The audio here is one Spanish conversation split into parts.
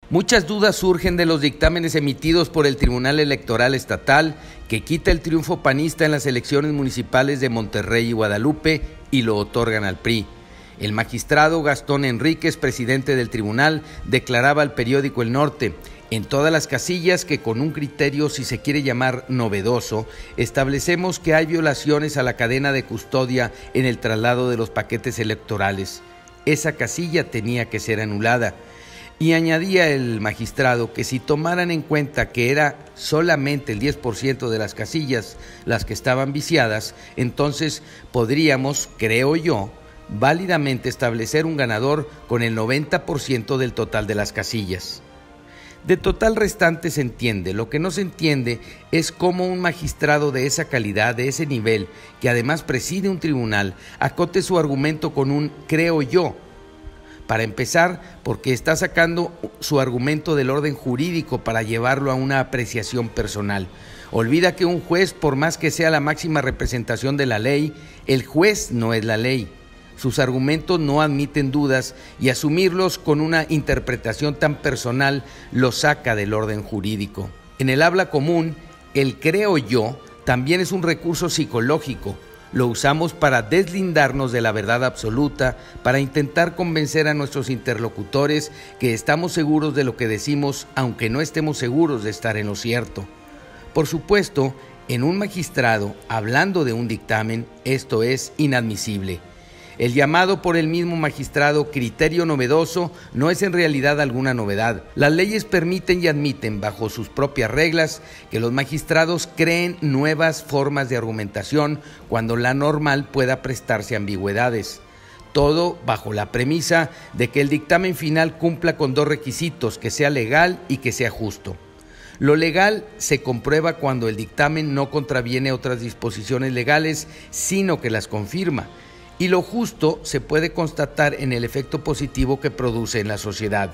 Muchas dudas surgen de los dictámenes emitidos por el Tribunal Electoral Estatal que quita el triunfo panista en las elecciones municipales de Monterrey y Guadalupe y lo otorgan al PRI. El magistrado Gastón Enríquez, presidente del tribunal, declaraba al periódico El Norte: en todas las casillas que con un criterio, si se quiere llamar novedoso, establecemos que hay violaciones a la cadena de custodia en el traslado de los paquetes electorales. Esa casilla tenía que ser anulada. Y añadía el magistrado que si tomaran en cuenta que era solamente el 10% de las casillas las que estaban viciadas, entonces podríamos, creo yo, válidamente establecer un ganador con el 90% del total de las casillas. De total restante se entiende. Lo que no se entiende es cómo un magistrado de esa calidad, de ese nivel, que además preside un tribunal, acote su argumento con un creo yo. Para empezar, porque está sacando su argumento del orden jurídico para llevarlo a una apreciación personal. Olvida que un juez, por más que sea la máxima representación de la ley, el juez no es la ley. Sus argumentos no admiten dudas y asumirlos con una interpretación tan personal lo saca del orden jurídico. En el habla común, el creo yo también es un recurso psicológico. Lo usamos para deslindarnos de la verdad absoluta, para intentar convencer a nuestros interlocutores que estamos seguros de lo que decimos, aunque no estemos seguros de estar en lo cierto. Por supuesto, en un magistrado, hablando de un dictamen, esto es inadmisible. El llamado por el mismo magistrado criterio novedoso no es en realidad alguna novedad. Las leyes permiten y admiten, bajo sus propias reglas, que los magistrados creen nuevas formas de argumentación cuando la normal pueda prestarse a ambigüedades. Todo bajo la premisa de que el dictamen final cumpla con dos requisitos: que sea legal y que sea justo. Lo legal se comprueba cuando el dictamen no contraviene otras disposiciones legales, sino que las confirma. Y lo justo se puede constatar en el efecto positivo que produce en la sociedad.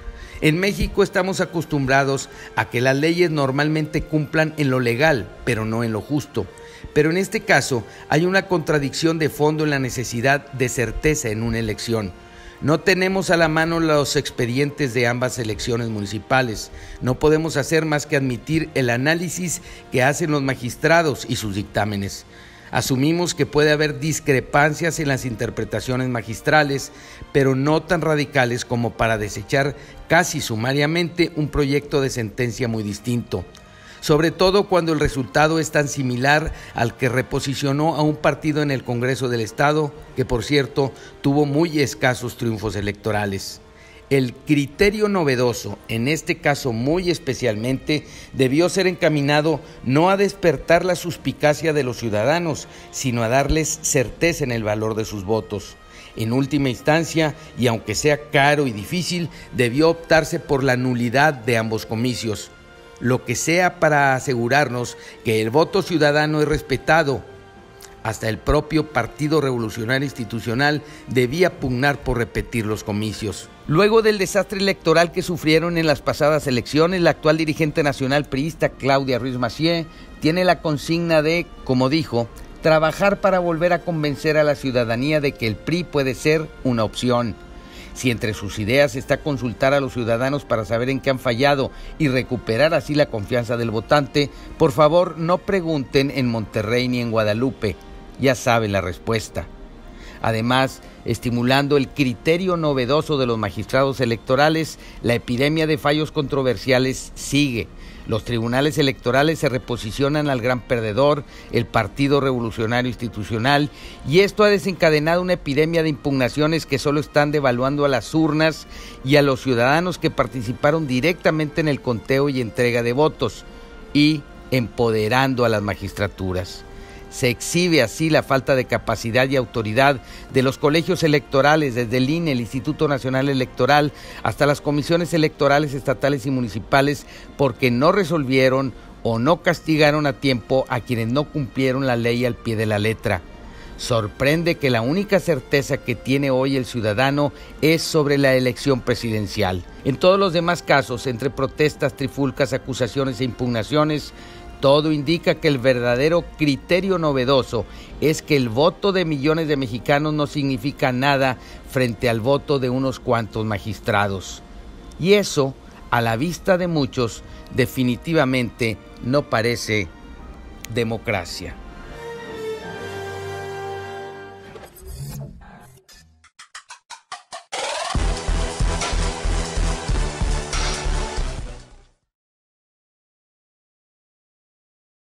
En México estamos acostumbrados a que las leyes normalmente cumplan en lo legal, pero no en lo justo. Pero en este caso hay una contradicción de fondo en la necesidad de certeza en una elección. No tenemos a la mano los expedientes de ambas elecciones municipales. No podemos hacer más que admitir el análisis que hacen los magistrados y sus dictámenes. Asumimos que puede haber discrepancias en las interpretaciones magistrales, pero no tan radicales como para desechar casi sumariamente un proyecto de sentencia muy distinto, sobre todo cuando el resultado es tan similar al que reposicionó a un partido en el Congreso del Estado, que por cierto tuvo muy escasos triunfos electorales. El criterio novedoso, en este caso muy especialmente, debió ser encaminado no a despertar la suspicacia de los ciudadanos, sino a darles certeza en el valor de sus votos. En última instancia, y aunque sea caro y difícil, debió optarse por la nulidad de ambos comicios, lo que sea para asegurarnos que el voto ciudadano es respetado. Hasta el propio Partido Revolucionario Institucional debía pugnar por repetir los comicios. Luego del desastre electoral que sufrieron en las pasadas elecciones, la actual dirigente nacional priista Claudia Ruiz Massieu tiene la consigna de, como dijo, trabajar para volver a convencer a la ciudadanía de que el PRI puede ser una opción. Si entre sus ideas está consultar a los ciudadanos para saber en qué han fallado y recuperar así la confianza del votante, por favor no pregunten en Monterrey ni en Guadalupe. Ya saben la respuesta. Además, estimulando el criterio novedoso de los magistrados electorales, la epidemia de fallos controversiales sigue. Los tribunales electorales se reposicionan al gran perdedor, el Partido Revolucionario Institucional, y esto ha desencadenado una epidemia de impugnaciones que solo están devaluando a las urnas y a los ciudadanos que participaron directamente en el conteo y entrega de votos, y empoderando a las magistraturas. Se exhibe así la falta de capacidad y autoridad de los colegios electorales, desde el INE, el Instituto Nacional Electoral, hasta las comisiones electorales estatales y municipales, porque no resolvieron o no castigaron a tiempo a quienes no cumplieron la ley al pie de la letra. Sorprende que la única certeza que tiene hoy el ciudadano es sobre la elección presidencial. En todos los demás casos, entre protestas, trifulcas, acusaciones e impugnaciones, todo indica que el verdadero criterio novedoso es que el voto de millones de mexicanos no significa nada frente al voto de unos cuantos magistrados. Y eso a la vista de muchos, definitivamente no parece democracia.